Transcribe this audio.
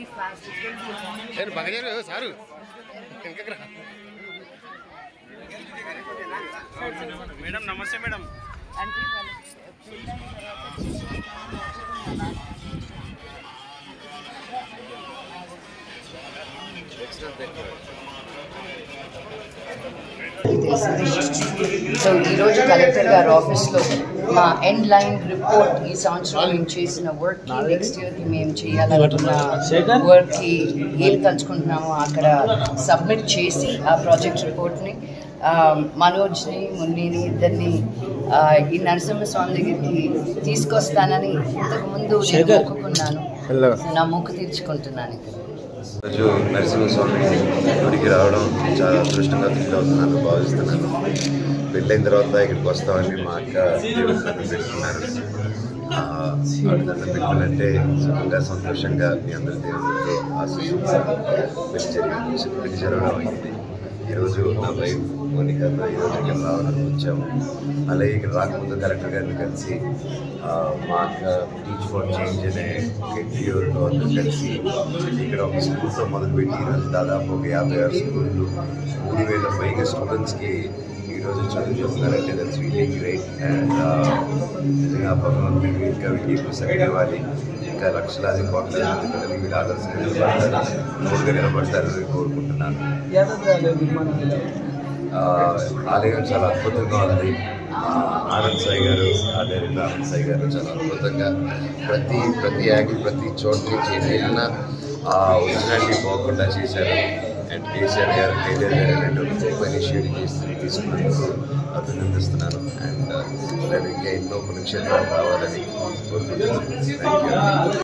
very fast. It's going to be Madam, namaste, madam. So ఈరోజు collector గారి ఆఫీస్లో మా ఎండ్ లైన్ రిపోర్ట్ ఈ సంవత్సరం మేము చేసిన వర్క్కి నెక్స్ట్ ఇయర్కి మేము చేయాలనుకున్న వర్క్కి ఏం తలుచుకుంటున్నామో అక్కడ సబ్మిట్ చేసి ఆ ప్రాజెక్ట్ రిపోర్ట్ని మనోజ్ని మున్నిని ఇద్దరిని ఈ నరసింహస్వామి దగ్గరికి తీసుకొస్తానని ఇంతకుముందు నేను మొక్కుకున్నాను. నా మొక్కు తీర్చుకుంటున్నాను. రోజు నరసింహస్వామి గుడికి రావడం చాలా అదృష్టంగా ఫీల్ అవుతున్నాను, భావిస్తున్నాను. పెళ్ళైన తర్వాత ఇక్కడికి వస్తామని మా అక్క దండం పెట్టుకున్నారు. దండం పెట్టుకున్నట్టే సుఖంగా సంతోషంగా మీ అందరి దేవుడితో ఆశీస్సులు పెళ్లి జరగడం అయింది. ఈరోజు నా వైఫ్ మోనికాతో ఈరోజు ఇక్కడ రావాలని వచ్చాము. అలాగే ఇక్కడ రాకముందు కలెక్టర్ గారిని కలిసి మా అక్క టీచ్ ఫర్ చేంజ్ అనే ఎన్టీఓతో అందరూ కలిసి ఇక్కడ ఒక స్కూల్తో మొదలుపెట్టి ఈరోజు దాదాపు ఒక 56 స్కూళ్ళు 3000 పైగా స్టూడెంట్స్కి ఈరోజు చదువు చెప్తున్నారంటే దట్స్ రియలీ గ్రేట్. అండ్ నిజంగా భగవంతుడికి ఇంకా వీళ్ళకి సరిగ్గా ఇవ్వాలి. ఇంకా లక్షలాది కోట్ల పిల్లలకి వీళ్ళు ఆదర్శంగా నిలబడతారు, తోడుగా నిలబడతారని కోరుకుంటున్నాను. ఆలయం చాలా అద్భుతంగా ఉంది. ఆనంద్ సాయి గారు, డైరెక్టర్ ఆనంద్ సాయి గారు చాలా అద్భుతంగా ప్రతి యాంగిల్ ప్రతి చోటు నుంచి ఏదైనా ఒరిజినాలిటీ పోకుండా చేశారు. అండ్ కేసీఆర్ గారు కేటీఆర్ గారు అనేటువంటి గొప్ప ఇనిషియేటివ్ తీసుకున్నందుకు అభినందిస్తున్నాను. అండ్ ఇంకా ఎన్నో పుణ్యక్షేత్రాలు రావాలని కోరుకుంటున్నాను. Thank you.